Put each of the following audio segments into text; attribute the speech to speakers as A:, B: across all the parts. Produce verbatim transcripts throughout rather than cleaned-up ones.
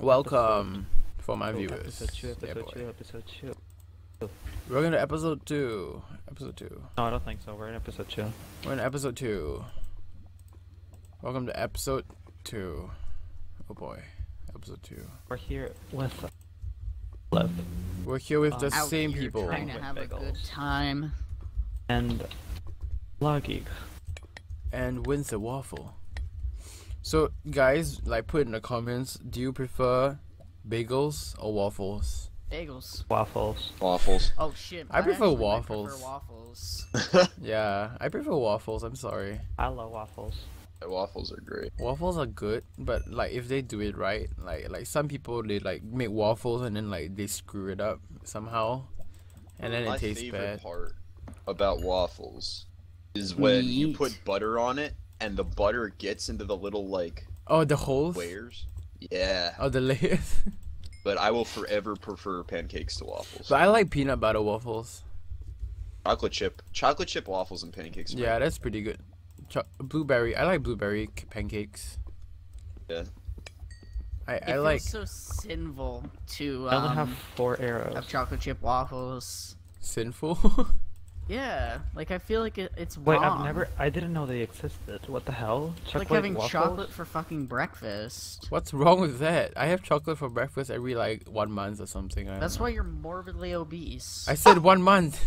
A: Welcome for my
B: Oh,
A: viewers.
B: episode two,
A: Yeah,
B: episode
A: boy.
B: two, episode two.
A: We're going to episode two. Episode two.
B: No, I don't think so. We're in episode two.
A: We're in episode two. Welcome to episode two. Oh boy, episode two.
B: We're here with Lev
A: We're here with the
B: Um,
C: Out
A: same
C: here
A: people.
C: trying to
B: With
C: have a good
B: bagels.
C: time.
B: and Loggeek.
A: And wins the waffle. So guys, like put in the comments, do you prefer bagels or waffles?
C: Bagels.
B: Waffles.
D: Waffles.
C: Oh shit.
A: I prefer
C: actually might
A: waffles.
C: prefer waffles.
A: Yeah, I prefer waffles, I'm sorry.
B: I love waffles.
D: Waffles are great.
A: Waffles are good, but like if they do it right, like like some people they like make waffles and then like they screw it up somehow, and then
D: My
A: it tastes
D: favorite
A: bad.
D: part about waffles is when you
C: Meat.
D: put butter on it and the butter gets into the little like
A: Oh, the holes.
D: layers. Yeah,
A: Oh, the layers.
D: but I will forever prefer pancakes to waffles.
A: But I like peanut butter waffles.
D: Chocolate chip, chocolate chip waffles and pancakes. are
A: Yeah, that's pretty good. Cho- blueberry. I like blueberry c- pancakes.
D: Yeah.
A: I
C: It
A: I
C: feels
A: like
C: so sinful to
B: I only
C: um,
B: have four arrows.
C: have chocolate chip waffles.
A: sinful.
C: Yeah, like I feel like it, it's
B: Wait,
C: wrong.
B: I've never. I didn't know they existed. What the hell? Chocolate
C: like having
B: waffles?
C: chocolate for fucking breakfast.
A: What's wrong with that? I have chocolate for breakfast every like one month or something. I don't
C: That's
A: know.
C: why you're morbidly obese.
A: I said one month.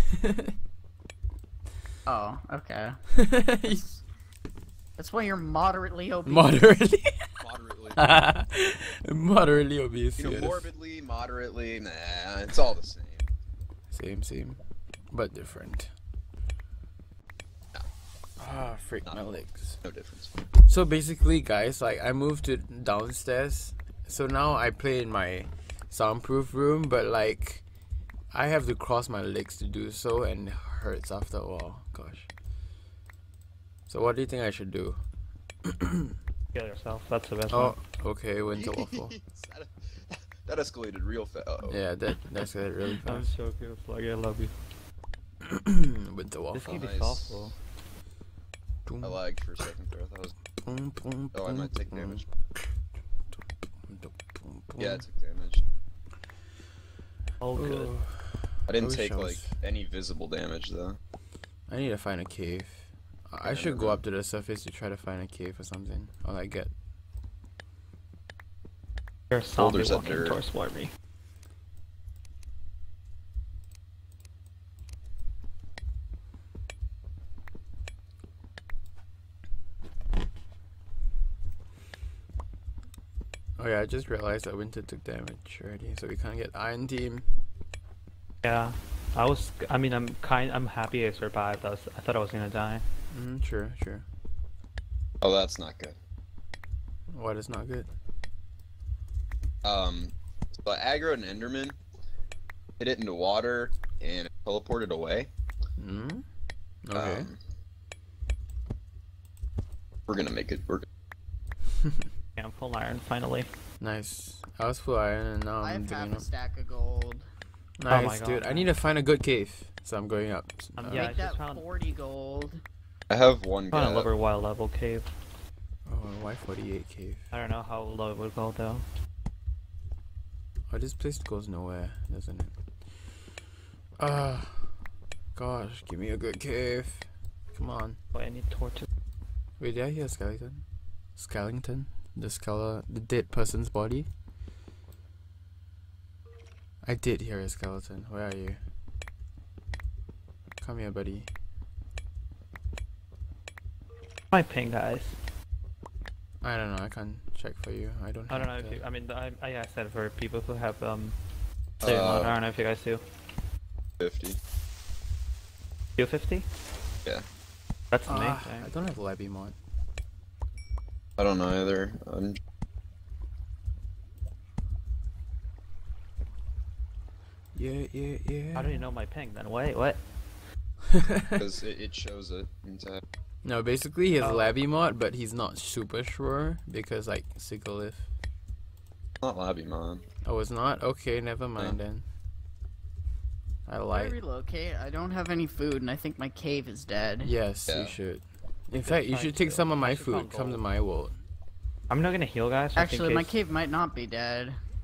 C: Oh, okay. That's why you're moderately obese.
A: Moderately.
D: Moderately.
A: Moderately obese.
D: You know,
A: yes.
D: morbidly, moderately, nah, it's all the same.
A: Same, same, but different. Ah, freak
D: Not
A: my
D: cool.
A: legs.
D: No difference.
A: So basically, guys, like I moved to downstairs, so now I play in my soundproof room, but like I have to cross my legs to do so, and it hurts after a while. Gosh. So what do you think I should do?
B: Kill yourself. That's the best
A: Oh,
B: one.
A: okay, winter waffle.
D: that, that escalated real fast. Uh-oh.
A: Yeah, that that's it really
B: I'm
A: fast.
B: so good. Like I love you.
A: Winter
B: This
A: waffle.
B: game is
D: Nice.
B: awful.
A: Boom,
D: I lagged for a second there. I thought I was...
A: boom, boom,
D: Oh, I might take
A: boom,
D: damage.
A: boom, boom,
D: Yeah, I
A: boom.
D: took damage.
B: All good.
A: Oh,
D: I didn't
A: wish
D: take
A: I
D: like
A: was-
D: any visible damage though.
A: I need to find a cave. I
D: Yeah,
A: should
D: never
A: go
D: mind.
A: up to the surface to try to find a cave or something. Or like get.
B: There's a zombie
D: Boulders of
B: walking
D: dirt.
B: towards me.
A: Oh yeah, I just realized that Winter took damage already, so we can't get Iron Team.
B: Yeah. I was. I mean, I'm kind. I'm happy I survived. I was. I thought I was gonna die.
A: Mm, sure, sure.
D: Oh, that's not good.
A: What is not good?
D: Um, so I aggroed an Enderman, hit it into water, and it teleported away.
A: Mm? Okay.
D: Um, we're gonna make it work.
B: Yeah, I'm full iron finally.
A: Nice. I was full iron and now
C: I
A: I'm
C: have half
A: doing
C: a
A: up.
C: stack of gold.
A: Nice,
B: my God,
A: dude. I
B: man.
A: need to find a good cave, so I'm going up.
B: Um,
A: Uh,
B: yeah, I
C: Make
B: just
C: that
B: found-
C: forty gold.
D: I have one
B: Found a
D: guy.
B: lower wild level cave.
A: Oh, why forty-eight cave?
B: I don't know how low it would go though.
A: Oh, this place goes nowhere, doesn't it? Ah, gosh, give me a good cave. Come on.
B: Wait, I need torches.
A: Wait, did I hear a skeleton? Skeleton? The skele- the dead person's body? I did hear a skeleton. Where are you? Come here, buddy.
B: My ping, guys.
A: I don't know. I can't check for you. I don't.
B: I don't know
A: have
B: if
A: the-
B: you. I mean, I. I asked that for people who have um.
D: Uh,
B: I don't know if you guys do.
D: fifty.
B: two fifty?
D: Yeah.
B: That's
A: Ah,
B: amazing.
A: I don't have Labby mod.
D: I don't know either. Um,
A: Yeah, yeah, yeah.
B: How do you know my ping then? Wait, what?
D: because it, it shows it inside.
A: No, basically he has
B: Oh.
A: Labby mod, but he's not super sure because like Sigalith.
D: It's not Labby Mon.
A: Oh, it's not? Okay, never mind then. I
C: If I
A: like.
C: relocate, I don't have any food, and I think my cave is dead.
A: Yes,
D: Yeah.
A: you should. In fact, you
B: fine
A: should take
B: too.
A: some of
B: I
A: my
B: should
A: food.
B: found
A: Come to
B: gold.
A: my world.
B: I'm not gonna heal, guys. just in
C: Actually, my
B: case-
C: cave might not be dead.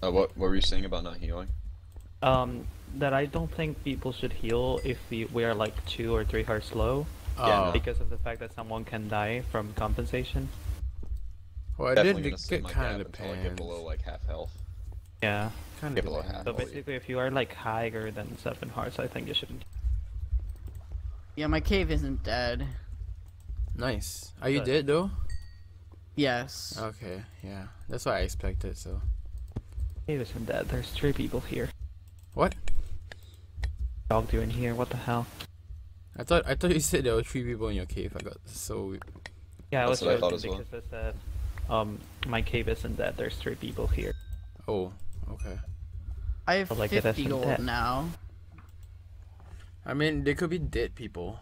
D: Uh, what what were you saying about not healing?
B: Um, that I don't think people should heal if we, we are like two or three hearts low,
D: Yeah,
A: Oh,
B: because of the fact that someone can die from compensation.
A: well, it
D: Definitely
A: did
D: gonna sit
A: it
D: my
A: kind
D: gap
A: of
D: until I get
A: depends.
D: below like half health.
B: Yeah.
A: Kind
D: get
A: of
D: below
A: depends.
D: half.
B: So
D: Oh, yeah.
B: basically, if you are like higher than seven hearts, I think you shouldn't.
C: Yeah, my cave isn't dead.
A: Nice. Are you
B: Good.
A: dead though?
C: Yes.
A: Okay, yeah. That's what I expected. So
B: Cave isn't dead. There's three people here.
A: what?
B: Dog you in here? What the hell?
A: I thought I thought you said there were three people in your cave. I got so.
B: Yeah, I
D: That's
B: was
D: what I thought
B: joking
D: as well.
B: because I said, um, my cave isn't dead. There's three people here.
A: Oh, okay.
C: I have
B: But, like, it
C: fifty
B: isn't
C: gold
B: dead.
C: now.
A: I mean, they could be dead people,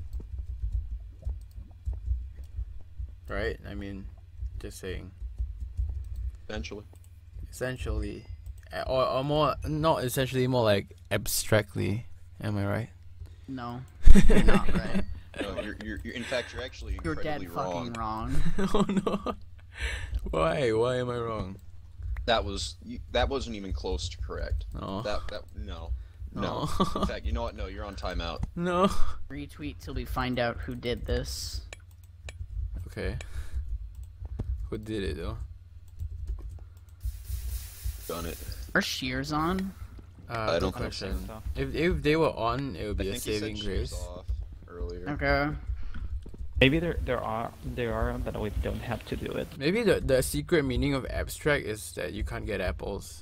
A: right? I mean, just saying.
D: Eventually.
A: Essentially, uh, or or more not essentially, more like abstractly. Am I right?
C: No, you're not right.
D: No, you're, you're, you're in fact you're actually
C: You're
D: incredibly
C: dead
D: wrong.
C: fucking wrong.
A: Oh no! Why? Why am I wrong?
D: That was you, that wasn't even close to correct.
A: No.
D: That that no. No.
A: No.
D: In fact, you know what? No, you're on timeout.
A: No.
C: Retweet till we find out who did this.
A: Okay. Who did it though?
D: Done it.
C: Are shears on?
A: Uh,
D: I
A: good
D: don't think so.
A: question.
B: So.
A: If if they were on, it would
D: I
A: be a
D: think he said
A: saving
D: she
A: grace.
D: was off earlier.
C: Okay.
B: Maybe there there are there are, but we don't have to do it.
A: Maybe the the secret meaning of abstract is that you can't get apples.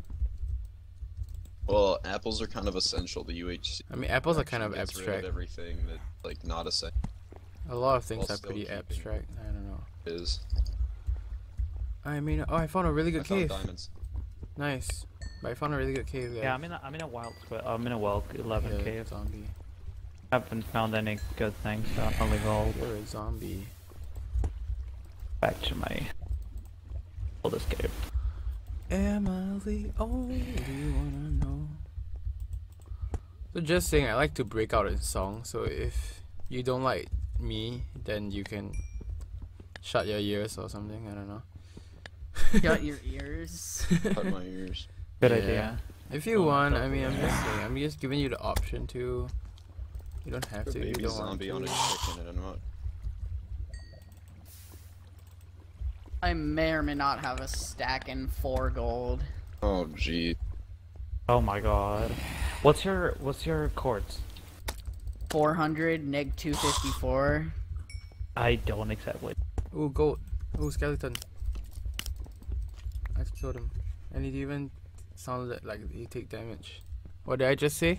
D: Well, apples are kind of essential to U H C.
A: I mean, apples are kind
D: Actually
A: of
D: gets rid
A: abstract.
D: everything that like not essential
A: A lot of things
D: while
A: are
D: still
A: pretty
D: keeping-
A: abstract. I don't know.
D: is.
A: I mean, oh, I found a really
D: I
A: good
D: found
A: cave.
D: diamonds.
A: Nice. But I found a really good cave. Guys.
B: Yeah, I'm in a, I'm in a wild tw- I'm in a wild eleven
A: Yeah,
B: cave.
A: zombie.
B: Haven't found any good things. So only gold.
A: You're a zombie.
B: Back to my oldest cave.
A: Am I the only one I know? So just saying, I like to break out in song. So if you don't like me, then you can shut your ears or something. I don't know.
C: Shut your ears.
D: Cut my ears.
B: Good
A: Yeah.
B: idea.
A: If you
B: Oh,
A: want,
B: that's
A: I mean, I'm
B: okay.
A: just saying, I'm just giving you the option to. You don't have
D: A
A: to. You
D: baby
A: don't want
D: zombie
A: to.
D: on a chicken and a nut.
C: I may or may not have a stack in four gold.
D: Oh gee.
B: Oh my god. What's your what's your chords?
C: four hundred, neg two fifty-four.
B: I don't exactly.
A: Ooh, gold. Ooh, skeleton. I killed him. And it even sounded like he take damage. What did I just say?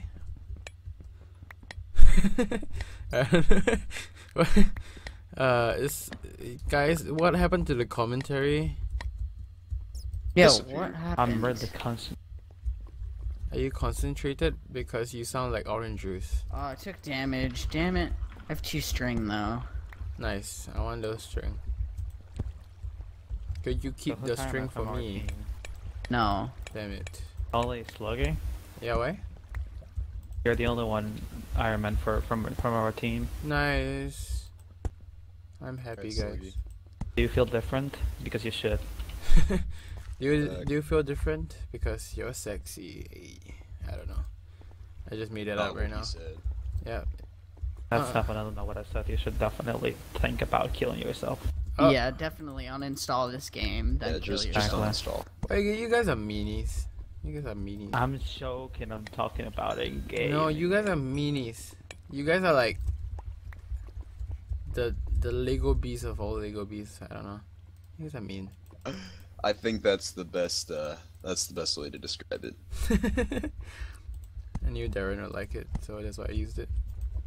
A: uh, is guys, what happened to the commentary?
C: Yo,
D: Disappeared.
C: what happened?
B: I'm really constant.
A: Are you concentrated? Because you sound like orange juice.
C: Oh, I took damage. Damn it. I have two string though.
A: Nice. I want those string. Could you keep
B: So who
A: the
B: time
A: string
B: am I
A: for
B: from our
A: me?
B: team?
C: No.
A: Damn it.
B: Only slugging.
A: Yeah, why?
B: You're the only one Iron Man for from from our team.
A: Nice. I'm happy,
D: Right,
A: guys.
D: Sluggy.
B: Do you feel different? Because you should.
A: do you
D: Uh,
A: do you feel different because you're sexy? I don't know. I just made that
D: Not
A: up
D: what
A: right
D: he
A: now.
D: said.
A: Yeah.
B: That's
A: Uh.
B: definitely not what I said. You should definitely think about killing yourself.
A: Oh.
C: Yeah, definitely uninstall this game. Then
D: Yeah,
C: kill
D: just
C: yourself.
D: just
B: Exactly.
D: uninstall.
A: Wait, you you guys are meanies. You guys are meanies.
B: I'm joking. I'm talking about a game.
A: No, you guys are meanies. You guys are like the the Lego bees of all Lego bees. I don't know. You guys are mean.
D: I think that's the best. Uh, that's the best way to describe it.
A: I knew Darren would like it, so that's why I used it.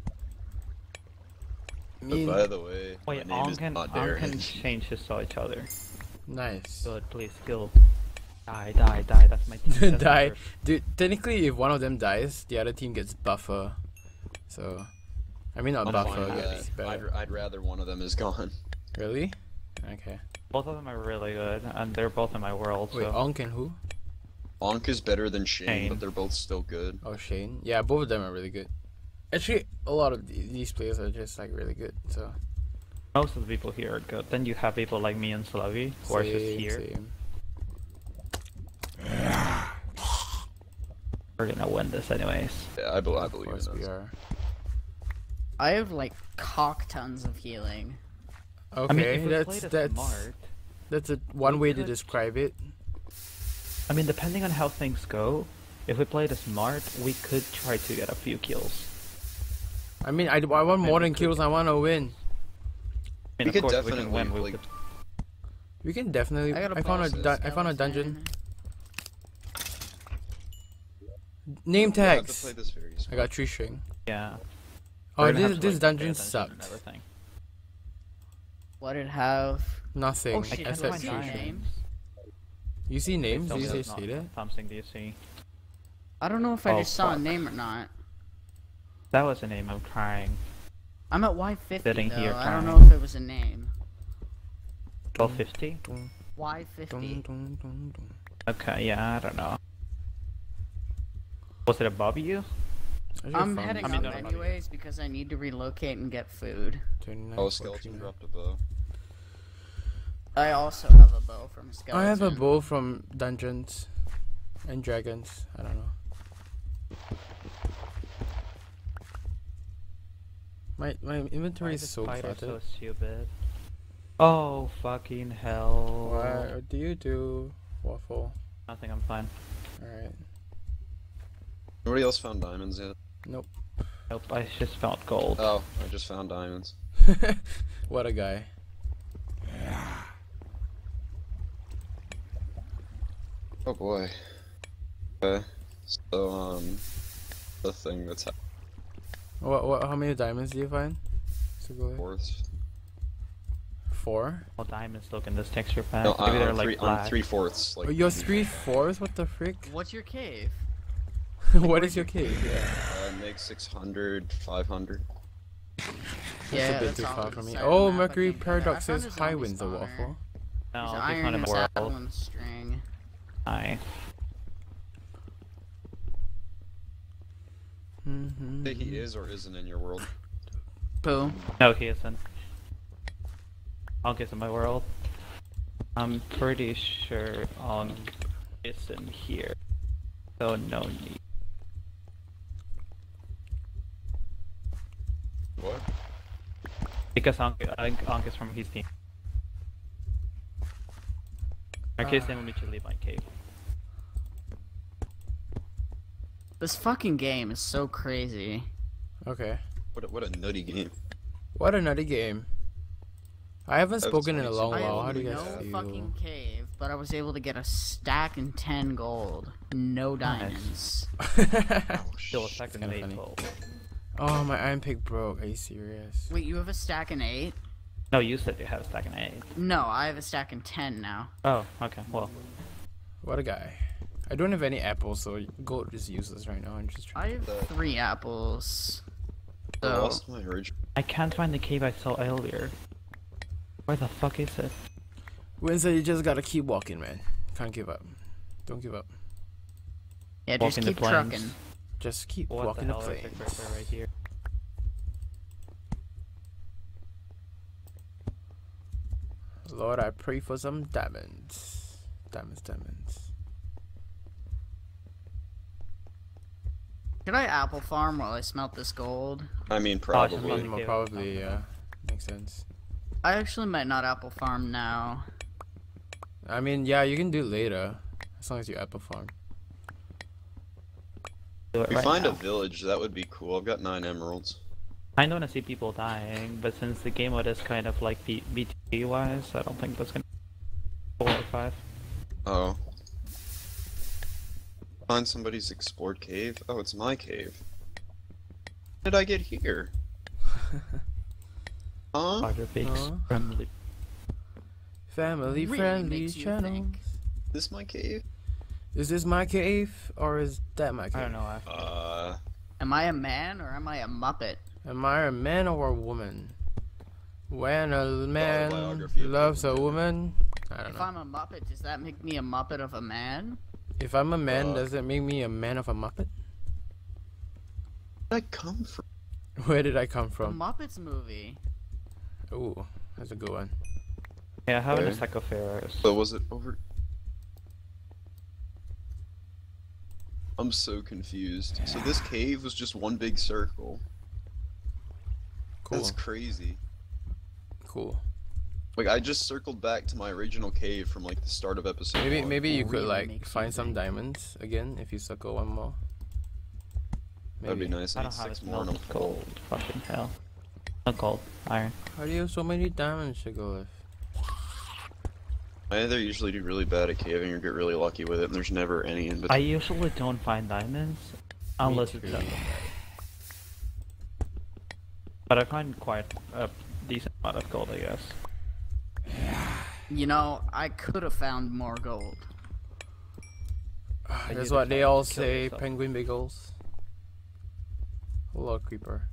D: But
A: Mean.
D: by the way,
B: Wait,
D: my name
B: on
D: is
B: can
D: not
B: on
D: Darren.
B: can change his to each other.
A: Nice.
B: Good, please kill. Die, die, die. That's my team. That's my
A: Die.
B: group.
A: Dude, technically, if one of them dies, the other team gets buffer. So, I mean, not
D: I'm
A: buffer,
D: fine with
A: gets
D: that. I'd,
A: better.
D: I'd rather one of them is gone.
A: Really? Okay.
B: Both of them are really good, and they're both in my world.
A: Wait,
B: So
A: Onk and who?
D: Onk is better than Shane,
B: Shane.
D: but they're both still good.
A: Oh, Shane. Yeah, both of them are really good. Actually, a lot of th- these players are just like really good. So
B: most of the people here are good. Then you have people like me and Sluggy who are just
A: same,
B: here.
A: same.
B: We're gonna win this anyways.
D: Yeah, I, be I
A: Of
D: believe in
A: course we
D: us.
A: are.
C: I have like cock tons of healing.
A: Okay,
B: I mean, if we
A: that's
B: played it
A: that's
B: smart,
A: that's a one
B: we
A: way to
B: could-
A: describe it.
B: I mean, depending on how things go, if we played it smart, we could try to get a few kills.
A: I mean, I, I want more
B: we
A: than
B: could-
A: kills. I want to win.
B: I mean,
D: We
B: of
D: could
B: course, if we can
D: definitely,
B: win. We
D: like-
B: could...
A: We can definitely.
C: I got a
A: I found a
C: boss
A: dun- I found a dungeon.
C: skeleton.
A: Name
D: We have to
A: tags.
D: play this very
A: I
D: smart.
A: got tree string.
B: Yeah.
A: Oh,
B: We're gonna
A: this
B: have to,
A: this
B: like, pay
A: dungeon
B: attention and
A: sucked.
B: everything.
C: What it have?
A: Nothing.
C: Oh, shit,
B: I can't
A: except
B: find
A: tree
C: find
A: string.
C: names.
B: names.
A: You see names?
B: Tell
A: Do
B: me
A: you
B: that's
A: see
B: not
A: that?
B: Something do you see?
C: I don't know if I
B: Oh,
C: just saw a
B: fuck.
C: name or not.
B: That was a name. I'm trying.
C: I'm at Y fifty
B: Sitting
C: though.
B: here
C: I don't
B: crying.
C: know if it was a name.
B: twelve fifty.
C: Y fifty.
A: Dun, dun, dun, dun.
B: Okay. Yeah. I don't know. Was it above you?
A: I should've
C: I'm
A: found
C: heading
B: I
A: this.
B: mean,
C: up
B: no, no, no.
C: anyways because I need to relocate and get food.
A: twenty-nine,
D: Oh,
A: forty-nine.
D: skeleton dropped a bow.
C: I also have a bow from a skeleton.
A: I have a bow from Dungeons and Dragons. I don't know. My my inventory
B: Why
A: is
B: is
A: so
B: spider
A: cluttered.
B: so stupid? Oh fucking hell!
A: What do you do, Waffle?
B: Nothing. I'm fine.
A: Alright.
D: Nobody else found diamonds yet?
B: Nope. I just found gold.
D: Oh, I just found diamonds.
A: What a guy.
D: Oh boy. Okay. So, um, the thing that's happening
A: What what? How many diamonds do you find? So go ahead.
D: fourths.
A: Four.
B: All diamonds look in this texture pack.
D: No,
B: Maybe
D: I'm,
B: they're
D: I'm
B: like
D: three,
B: black.
D: I'm three fourths. Like,
A: Oh, you're three fours. What the frick?
C: What's your cave?
A: What is your cave? Yeah.
D: uh, make six hundred, five hundred.
A: That's
C: Yeah,
A: a bit
C: that's
A: too
C: all
A: far
C: on
A: for
C: the
A: me.
C: side of
A: Oh,
C: the map, I
A: Mercury
C: think.
A: Paradox
C: I found
A: says
C: a
A: hi,
C: zombie
A: wins the
C: spawner.
A: Waffle.
B: No,
C: There's
B: just
C: iron
B: found a
C: and
B: world.
C: saddle and string.
B: Nice.
A: Mm-hmm.
D: Say he is or isn't in your world.
C: Pooh.
B: No, he isn't. I'll get to my world. I'm pretty sure on isn't here. So no need.
D: What?
B: Because Ankh, I think Ankh is from his team. In case they want me to leave my cave.
C: This fucking game is so crazy.
A: Okay.
D: What a, what a nutty game.
A: What a nutty game. I haven't
D: That was
A: spoken in a
D: twenty-two.
A: long
C: I
A: while.
C: have
A: How do you
C: no
A: guys feel?
C: fucking cave, but I was able to get a stack and ten gold. No diamonds.
B: Still a second
A: kinda
B: eight
A: funny.
B: gold.
A: Oh, my iron pick broke. Are you serious?
C: Wait, you have a stack and eight?
B: No, you said you have a stack and eight.
C: No, I have a stack and ten now.
B: Oh, okay. Well,
A: What a guy. I don't have any apples, so gold is useless right now. I'm just
C: I
A: trying.
C: have
D: The-
C: three apples.
D: I
C: So,
D: lost my original.
B: I can't find the cave I saw earlier. Where the fuck is it?
A: Winston, you just gotta keep walking, man. Can't give up. Don't give up.
C: yeah, just
B: Walking the
C: keep
B: plains.
C: trucking.
A: Just keep
B: What
A: walking
B: the
A: the,
B: hell is the
A: plains.
B: cursor right here?
A: Lord, I pray for some diamonds. Diamonds, diamonds.
C: Could I apple farm while I smelt this gold?
D: I mean,
B: just
D: probably.
B: Really?
A: Mm, well,
B: Yeah.
A: probably, yeah. Makes sense.
C: I actually might not apple farm now.
A: I mean, yeah, you can do it later. As long as you apple farm.
B: Do it
D: If we
B: right
D: find
B: now.
D: a village, that would be cool. I've got nine emeralds.
B: I don't want to see people dying, but since the game mode is kind of like B T wise, I don't think that's gonna four or five.
D: Oh. Find somebody's explored cave. Oh, it's my cave. How did I get here? Huh?
B: Spider pigs
A: Huh?
B: friendly.
A: Family
C: Really
A: friendly
C: makes you
A: channel.
C: think.
D: This my cave?
A: Is this my cave or is that my cave?
B: I don't know. I
D: Uh,
C: Am I a man or am I a muppet?
A: Am I a man or a woman? When a man
D: biography of
A: loves a
D: David
A: woman, I don't
C: If
A: know.
C: I'm a muppet, does that make me a muppet of a man?
A: If I'm a man,
D: Uh,
A: does it make me a man of a muppet?
D: where did I come from?
A: Where did I come
C: The
A: from?
C: Muppets movie.
A: Ooh, that's a good one.
B: yeah, I have an
D: Okay.
B: Psychopharaohs.
D: So was it over? I'm so confused. So this cave was just one big circle.
A: Cool.
D: That's crazy.
A: Cool.
D: Like I just circled back to my original cave from like the start of episode
A: Maybe
D: one.
A: maybe you could
C: Really
A: like
C: makes me
A: find some
C: think.
A: diamonds again if you circle one more.
D: That'd be
A: Maybe.
D: nice.
B: I
D: I
B: don't
D: need
B: have
D: six
B: it
D: more and I'm
B: melted
D: full.
B: gold. Fucking hell. Not gold. Iron.
A: How do you have so many diamonds to go with?
D: I either usually do really bad at caving or get really lucky with it, and there's never any in
B: I
D: between.
B: usually don't find diamonds unless it's
A: too.
B: done. But I find quite a decent amount of gold, I guess.
C: You know, I could have found more gold.
B: you
A: That's what they
B: decide
A: all
B: to kill
A: say,
B: yourself.
A: penguin bagels. Hello, creeper.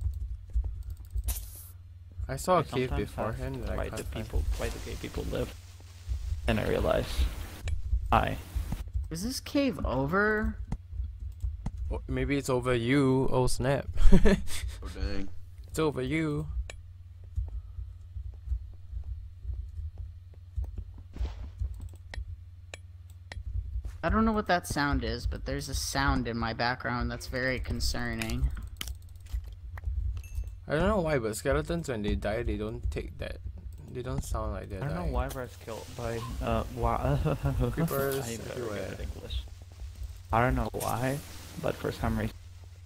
A: I saw a cave
B: Sometimes
A: beforehand
B: ask
A: that I
B: why
A: can't
B: do
A: find.
B: people why do gay people live? And I realize I
C: Is this cave over?
A: Oh, maybe it's over you. Oh snap!
D: Oh dang.
A: It's over you.
C: I don't know what that sound is, but there's a sound in my background that's very concerning.
A: I don't know why, but skeletons when they die, they don't take that. They don't sound like they're
B: I don't
A: dying.
B: know why I was killed by uh why
A: Creepers
B: I'm very
A: everywhere.
B: good at English. I don't know why, but for some reason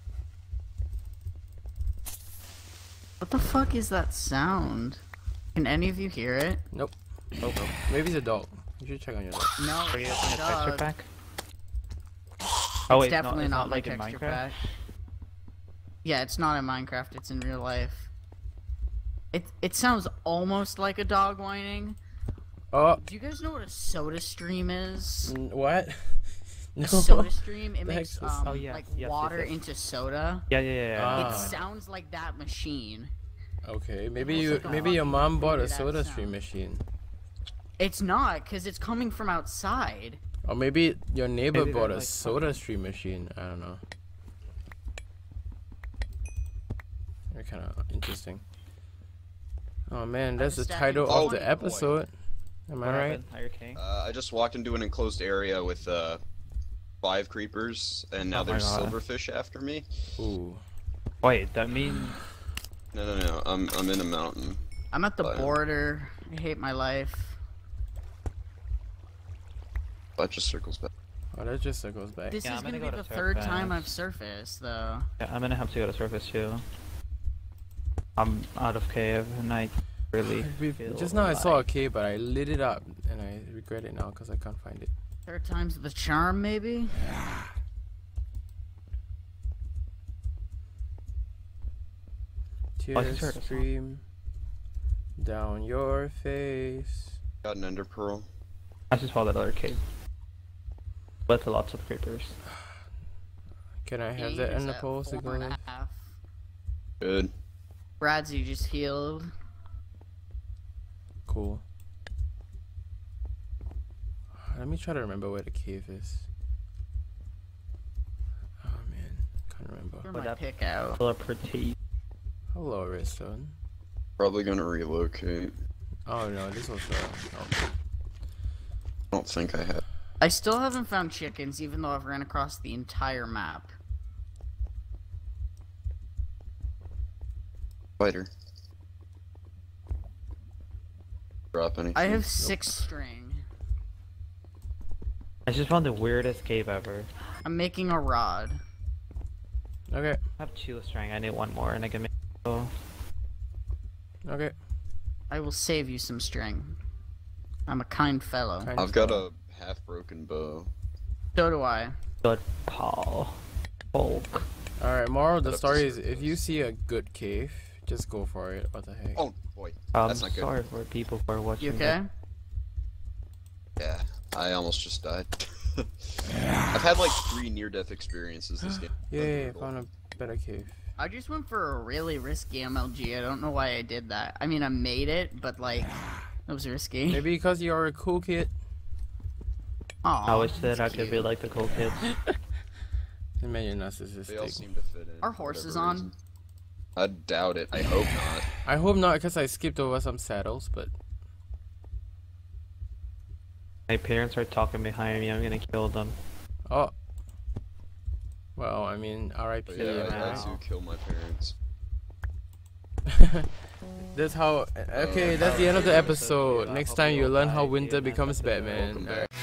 C: What the fuck is that sound? Can any of you hear it?
A: Nope. Nope. Maybe it's a dog. You should check on your dog.
C: No,
B: are you
C: it's
B: using a texture
C: dog.
B: pack?
C: It's
B: Oh wait,
C: definitely
B: no, it's
C: not,
B: not
C: my
B: like in
C: texture
B: Minecraft.
C: pack. Yeah, it's not in Minecraft, it's in real life. It it sounds almost like a dog whining.
A: Oh,
C: Do you guys know what a soda stream is?
A: n- what? No.
C: A soda stream, it
A: The
C: makes
A: heck is-
C: um,
B: Oh, yeah.
C: like
B: Yes, yes,
C: water
B: yes.
C: into soda.
B: Yeah, yeah, yeah. yeah.
A: Ah.
B: I know,
C: It
B: I know.
C: sounds like that machine.
A: Okay, maybe
C: Almost
A: you
C: like a
A: maybe your
C: fucking
A: mom bought a
C: weird ass
A: soda
C: sound.
A: stream machine.
C: It's not, because it's coming from outside.
A: Or maybe your neighbor
B: Maybe
A: bought
B: they're,
A: a
B: like,
A: soda
B: fucking-
A: stream machine. I don't know. They're kind of interesting. Oh man, that's the
C: just
A: title
C: stacking
A: of the
D: twenty.
A: episode. Am
B: What
A: I right?
B: happened? Are you okay?
D: Uh, I just walked into an enclosed area with uh, five creepers, and now
B: Oh my
D: there's
B: God.
D: silverfish after me.
A: Ooh.
B: Wait, that means
D: No, no, no. I'm I'm in a mountain.
C: I'm at the
D: Fine.
C: border. I hate my life.
D: That just circles back.
A: Oh, that just circles back.
C: This
B: Yeah,
C: is
B: I'm
C: gonna,
B: gonna
C: be
B: go
C: the
B: to
C: third time
B: surface.
C: I've surfaced, though.
B: yeah, I'm gonna have to go to surface too. I'm out of cave and I really
A: We-
B: feel
A: Just now I saw a
B: like-
A: cave, but I lit it up, and I regret it now because I can't find it.
C: Third time's the charm, maybe?
B: Oh, I
A: Tears
B: heard a song.
A: stream down your face.
D: Got an ender pearl.
B: I just saw that other cave. With lots of creepers.
A: Can I have
C: Games
A: that in the
C: at
A: post to
C: four
A: go
C: and
A: in?
C: a half.
D: Good.
C: Bradsy just healed.
A: Cool. Let me try to remember where the cave is. Oh man, can't remember.
C: Threw
B: Would
C: my
B: that-
C: pick out.
B: Full of pretty.
A: Hello, Redstone.
D: Probably gonna relocate.
A: Oh no, this was the. Oh.
D: I don't think I have.
C: I still haven't found chickens, even though I've ran across the entire map.
D: Spider. Drop anything.
C: I have six string.
B: I just found the weirdest cave ever.
C: I'm making a rod.
A: Okay,
B: I have two string. I need one more and I can make. Oh,
A: okay.
C: I will save you some string. I'm a kind fellow.
A: Kind
D: I've
A: of
D: got
A: fun.
D: a half broken bow.
C: So do I.
B: good Paul. Hulk.
A: All right, moral of the
D: Put up
A: story
D: the
A: is if you see a good cave, just go for it. What the heck?
D: Oh boy.
B: I'm
D: That's not good.
B: sorry for people who are watching.
C: You okay?
D: Yeah. I almost just died. I've had like three near-death experiences this game.
A: Yay, I found a better cave.
C: I just went for a really risky M L G. I don't know why I did that. I mean, I made it, but like, it was risky.
A: Maybe because you're a cool kid.
C: Aw,
B: I wish that I
C: that's
B: could be
C: cute.
B: like the cool kids.
A: And man, you're
D: They all
A: narcissistic.
D: seem to fit in.
C: Are
D: for
C: horses
D: whatever
C: on?
D: reason. I doubt it. I hope not.
A: I hope not, because I skipped over some saddles, but
B: My parents are talking behind me. I'm gonna kill them.
A: oh, Well, I mean, R I P.
D: But yeah, I had
A: right?
D: to kill my parents.
A: That's how. Okay, that's the end of the episode. Next time you learn how Winter becomes Batman. Alright.